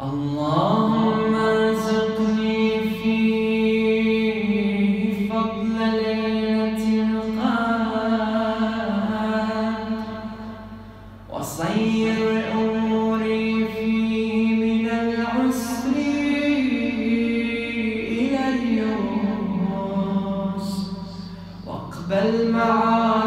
اللهم ارزقني فيه فضل ليلة القدر وصير أموري فيه من العسر إلى اليسر واقبل معاصي